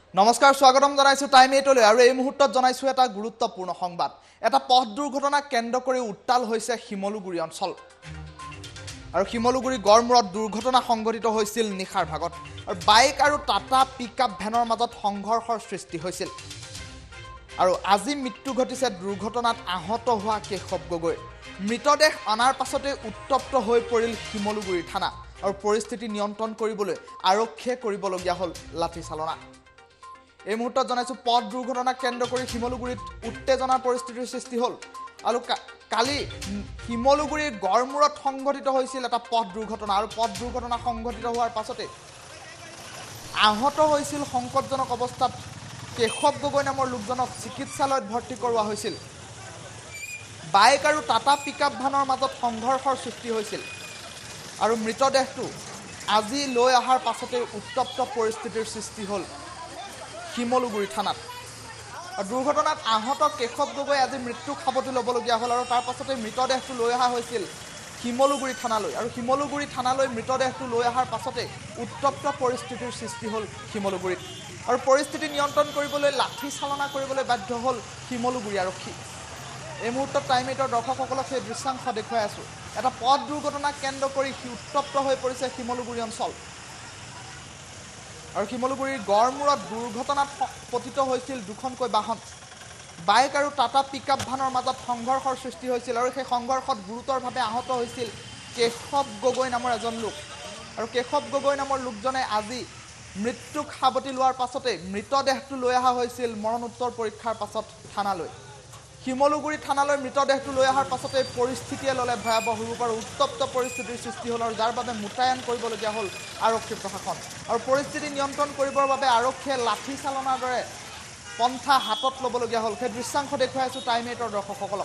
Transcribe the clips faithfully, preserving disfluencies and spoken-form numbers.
নমস্কাৰ স্বাগতম জনাইছো টাইম এইটলৈ আৰু এই মুহূৰ্তত জনাইছো এটা গুৰুত্বপূৰ্ণ সংবাদ এটা পথ দুৰ্ঘটনা কেন্দ্ৰ কৰি উত্তাল হৈছে শিমলুগুৰি অঞ্চল আৰু শিমলুগুৰি গড়মূৰত দুৰ্ঘটনা সংঘটিত হৈছিল নিখাৰ ভাগত আৰু বাইক আৰু টাটা পিকআপ ভ্যানৰ মাজত সংঘৰ্ষৰ সৃষ্টি হৈছিল আৰু আজি মৃত্যু ঘটিছে দুৰ্ঘটনাত আহত হোৱা কেশৱ গগৈ মৃতদেহ অনাৰ পাছতে উত্তপ্ত হৈ পৰিল শিমলুগুৰি থানা আৰু পৰিস্থিতি নিয়ন্ত্ৰণ কৰিবলৈ আৰক্ষীয়ে কৰিবলগীয়া হ'ল লাঠি চালনা এই মুহূৰ্তত জনাইছো পথ দুৰ্ঘটনা কেন্দ্ৰ কৰি শিমলুগুৰিত উত্তেজনাৰ পৰিস্থিতিৰ সৃষ্টি হ'ল আৰু কালি শিমলুগুৰিৰ গড়মূৰত সংঘটিত হৈছিল এটা পথ দুৰ্ঘটনা আৰু পথ দুৰ্ঘটনা সংঘটিত হোৱাৰ পাছতে আহত হৈছিল সংকটজনক অৱস্থাত কেশৱ গগৈ নামৰ লোকজনক চিকিৎসালয়ত ভৰ্তি কৰোৱা হৈছিল বাইক আৰু টাটা পিকআপ ভ্যানৰ মাজত সংঘৰ্ষৰ সৃষ্টি হৈছিল আৰু মৃতদেহটো আজি লৈ অহাৰ পাছতে উত্তপ্ত পৰিস্থিতিৰ সৃষ্টি হ'ল শিমলুগুৰি থানাত দুৰ্ঘটনাত আহত কেশৱ গগৈ আজি মৃত্যু খাবতি ল'বলগীয়া হ'ল আৰু তাৰ পাছতে মৃতদেহটো লৈ অহা হৈছিল শিমলুগুৰি থানালৈ আৰু শিমলুগুৰি থানালৈ মৃতদেহটো লৈ অহাৰ পাছতে উত্তপ্ত পৰিস্থিতিৰ সৃষ্টি হ'ল শিমলুগুৰিত আৰু পৰিস্থিতি নিয়ন্ত্ৰণ কৰিবলৈ লাঠি চালনা কৰিবলৈ বাধ্য হ'ল শিমলুগুৰি আৰক্ষী এই মুহূৰ্তত টাইম এইটৰ দৰ্শকসকলক সেই দৃশ্যাংশ দেখুৱাই আছোঁ এটা পথ দুৰ্ঘটনা কেন্দ্ৰ কৰি উত্তপ্ত হৈ পৰিছে শিমলুগুৰি অঞ্চল আৰু শিমলুগুৰিৰ গড়মূৰত দুৰ্ঘটনাত পতিত হৈছিল দুখনকৈ বাহন বাইক আৰু টাটা পিকআপ ভ্যানৰ মাজত সংঘৰ্ষৰ সৃষ্টি হৈছিল আৰু সেই সংঘৰ্ষত গুৰুতৰভাৱে আহত হৈছিল কেশৱ গগৈ নামৰ এজন লোক আৰু কেশৱ গগৈ নামৰ লোকজনে আজি মৃত্যুক সাৱটি লোৱাৰ পাছতে মৃতদেহটো লৈ অহা হৈছিল মৰণোত্তৰ পৰীক্ষাৰ পাছত থানালৈ শিমলুগুৰি থানালৈ মৃতদেহটো লৈ অহাৰ পাছতে পৰিস্থিতিয়ে ল'লে ভয়াৱহ ৰূপ আৰু উত্তপ্ত পৰিস্থিতিৰ সৃষ্টি হ'ল আৰু যাৰ বাবে মোতায়েন কৰিবলগীয়া হ'ল আৰক্ষী প্ৰশাসন আৰু পৰিস্থিতি নিয়ন্ত্ৰণ কৰিবৰ বাবে আৰক্ষীয়ে লাঠি চালনাৰ দৰে পন্থা হাতত ল'বলগীয়া হ'ল সেই দৃশ্যাংশ দেখুৱাই আছোঁ টাইম এইটৰ দৰ্শকসকলক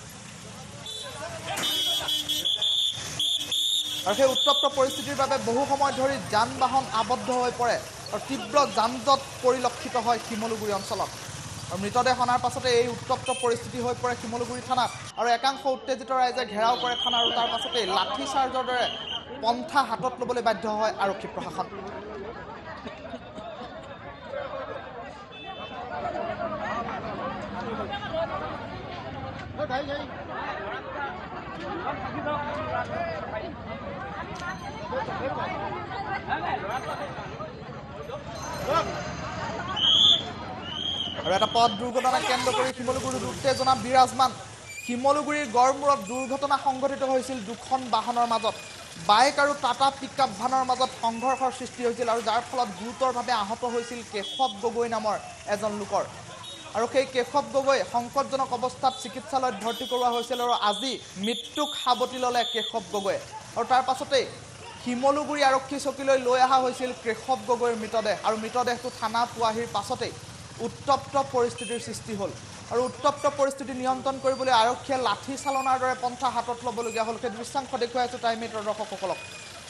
আৰু সেই উত্তপ্ত পৰিস্থিতিৰ বাবে বহু সময় ধৰি যান বাহন আবদ্ধ হৈ পৰে আৰু তীব্ৰ যান জঁট পৰিলক্ষিত হয় শিমলুগুৰি অঞ্চলত আৰু মৃতদেহ অনাৰ পাছতে এই উত্তপ্ত পৰিস্থিতি হৈ পৰে শিমলুগুৰি থানাত আৰু একাংশ উত্তেজিত ৰাইজে ঘেৰাও কৰে থানা আৰু তাৰ পাছতে লাঠি চাৰ্জৰ দৰে পন্থা হাতত ল'বলৈ বাধ্য হয় আৰক্ষী প্ৰশাসন আৰু এটা পথ দুৰ্ঘটনা কেন্দ্ৰ কৰি শিমলুগুৰিত উত্তেজনা বিৰাজমান শিমলুগুৰিৰ গড়মূৰত দুৰ্ঘটনা সংঘটিত হৈছিল দুখন বাহনৰ মাজত বাইক আৰু টাটা পিকআপ ভ্যানৰ মাজত সংঘৰ্ষৰ সৃষ্টি হৈছিল আৰু যাৰ ফলত গুৰুতৰভাৱে আহত হৈছিল কেশৱ গগৈ নামৰ এজন লোকৰ আৰু সেই কেশৱ গগৈ সংকটজনক অৱস্থাত চিকিৎসালয়ত ভৰ্তি কৰোৱা হৈছিল আৰু আজি মৃত্যুক সাৱটি ল'লে কেশৱ গগৈ আৰু তাৰ পাছতেই শিমলুগুৰি আৰক্ষী চকীলৈ লৈ অহা হৈছিল কেশৱ গগৈৰ মৃতদেহ আৰু মৃতদেহটো থানা পোৱাহিৰ পাছতেই উত্তপ্ত পৰিস্থিতিৰ সৃষ্টি হ'ল আৰু উত্তপ্ত পৰিস্থিতি নিয়ন্ত্ৰণ কৰিবলৈ আৰক্ষীয়ে লাঠি চালনাৰ দৰে পন্থা হাতত ল'বলগীয়া হ'ল সেই দৃশ্যাংশ দেখুৱাই আছোঁ টাইম এইটৰ দৰ্শকসকলক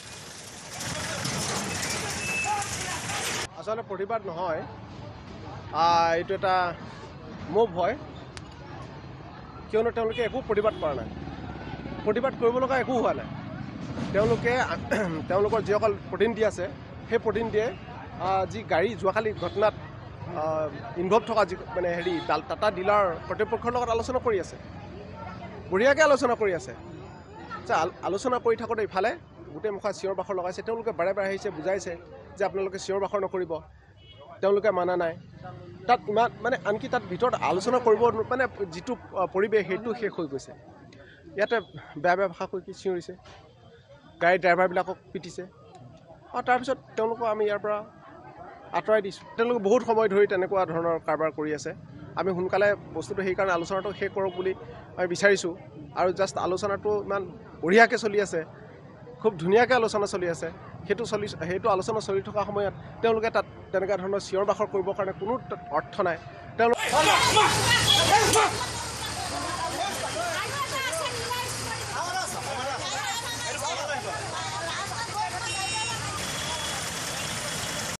আচলতে প্ৰতিবাদ নহয় এইটো এটা মুভ হয় কিয়নো তেওঁলোকে একো প্ৰতিবাদ কৰা নাই প্ৰতিবাদ কৰিব লগা একো হোৱা নাই তেওঁলোকে তেওঁলোকৰ যিসকল প্ৰতিনিধি আছে সেই প্ৰতিনিধিয়ে যি গাড়ী যোৱাকালি ঘটনাত ইনভলভ থকা যি মানে হেৰি টাটা ডিলাৰ কৰ্তৃপক্ষৰ লগত আলোচনা কৰি আছে বঢ়িয়াকৈ আলোচনা কৰি আছে আলোচনা কৰি থাকোঁতে ইফালে গোটেই মুখা চিঞৰ বাখৰ লগাইছে তেওঁলোকে বাৰে বাৰে আহিছে বুজাইছে যে আপোনালোকে চিঞৰ বাখৰ নকৰিব তেওঁলোকে মানা নাই তাত ইমান মানে আনকি তাত ভিতৰত আলোচনা কৰিব মানে যিটো পৰিৱেশ সেইটো শেষ হৈ গৈছে ইয়াতে বেয়া বেয়া ভাষা কৈ চিঞৰিছে গাড়ী ড্ৰাইভাৰবিলাকক পিটিছে আৰু তাৰপিছত তেওঁলোকক আমি ইয়াৰ পৰা আঁতৰাই দিছোঁ তেওঁলোকে বহুত সময় ধৰি তেনেকুৱা ধৰণৰ কাৰবাৰ কৰি আছে আমি সোনকালে বস্তুটো সেইকাৰণে আলোচনাটো শেষ কৰক বুলি আমি বিচাৰিছোঁ আৰু জাষ্ট আলোচনাটো ইমান বঢ়িয়াকৈ চলি আছে খুব ধুনীয়াকৈ আলোচনা চলি আছে সেইটো চলি সেইটো আলোচনা চলি থকা সময়ত তেওঁলোকে তাত তেনেকুৱা ধৰণৰ চিঞৰ বাখৰ কৰিবৰ কাৰণে কোনো অৰ্থ নাই তেওঁলোক